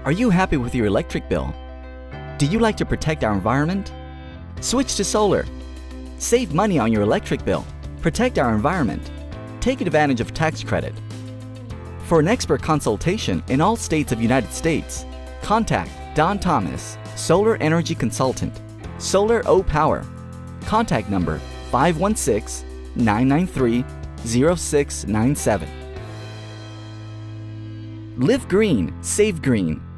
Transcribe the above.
Are you happy with your electric bill? Do you like to protect our environment? Switch to solar. Save money on your electric bill. Protect our environment. Take advantage of tax credit. For an expert consultation in all states of United States, contact Don Thomas, Solar Energy Consultant, Solar O Power. Contact number 516-993-0697. Live green, save green.